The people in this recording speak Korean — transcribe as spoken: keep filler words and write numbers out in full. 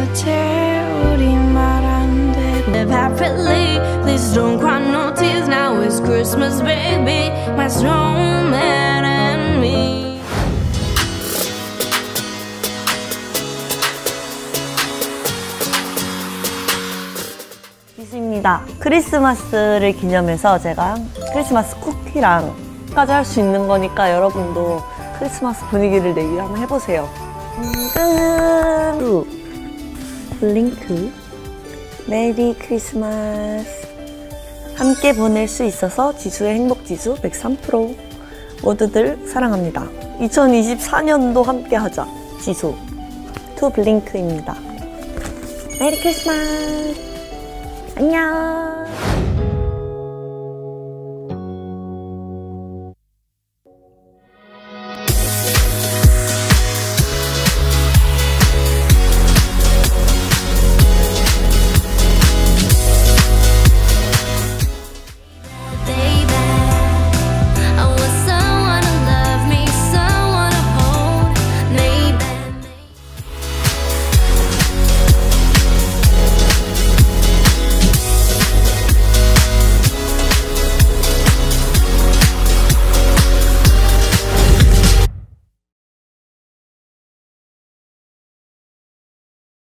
곁에 우리 말 안 되고 Live happily, please don't cry no tears. Now it's Christmas baby, my snowman and me. 지수입니다. 크리스마스를 기념해서 제가 크리스마스 쿠키랑 까지 할 수 있는 거니까 여러분도 크리스마스 분위기를 내기 한번 해보세요. 끝! 블링크 메리 크리스마스. 함께 보낼 수 있어서 지수의 행복지수 백삼 퍼센트. 모두들 사랑합니다. 이천이십사 년도 함께 하자. 지수 투 블링크입니다. 메리 크리스마스. 안녕.